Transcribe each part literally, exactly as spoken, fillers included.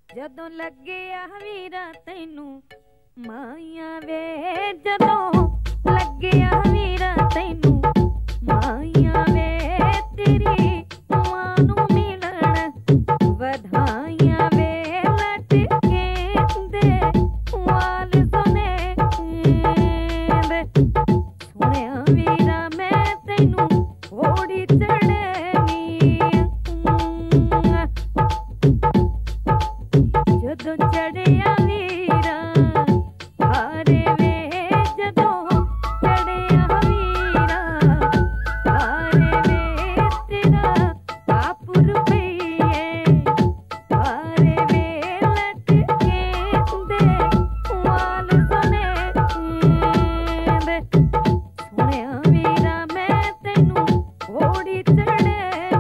जदों लग्गिया वीरा तैनू माइया वे जदों लग्गिया वीरा तैनू माइया वे तेरी मां नू मिलण वधाइयां वे लटके दे वाल सुने दे सुनिया वीरा मैं तैनू घोड़ी चढ़नी जदों चढ़िया वीरा हारे वे जदों चढ़िया वीरा हारे वे तेरा आप रुपये हारे वे लटके दे वाल सुने दे सुनिया वीरा मैं तैनू घोड़ी चढ़नी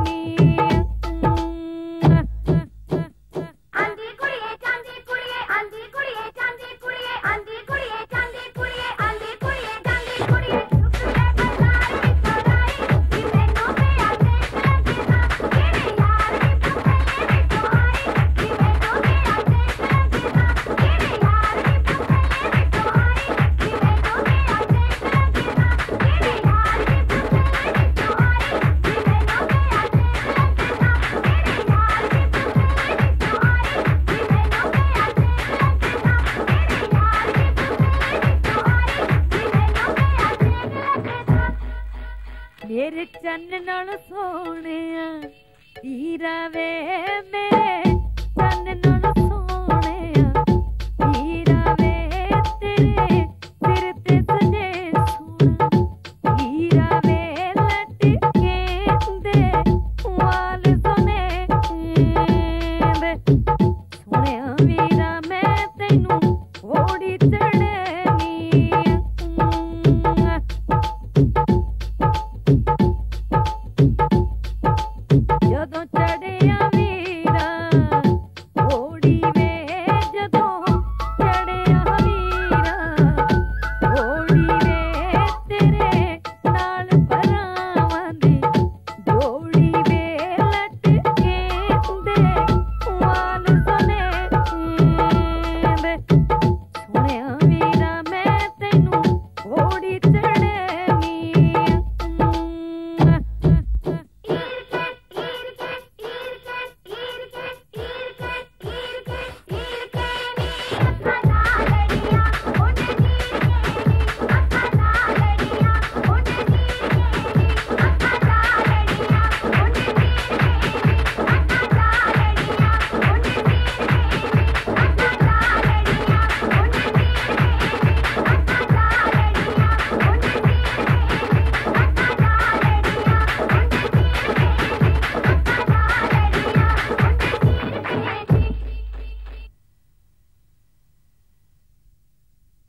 आंधी कुड़िए चांदी कुड़िए आंधी कुड़िए चांदी कुड़िए आंधी कुड़िए चांदी कुड़िए आंधी कुड़िए चांदी कुड़िए झुक के बाजार में चढ़ाई कि मैनों पे आते लगेगा तेरे यार की पहले में तो आई कि मैनों पे आते लगेगा तेरे यार की पहले में तो आई कि मैनों पे आते लगेगा तेरे यार की पहले में तो आई कि मैनों पे आते लगेगा तेरे यार की पहले में तो आई कि मैनों पे आते लगेगा तेरे यार की पहले में तो आई कि मैनों पे आते लगेगा मेरे चन्न नाल सोहणिया हीरा वे मेरे चन्न नाल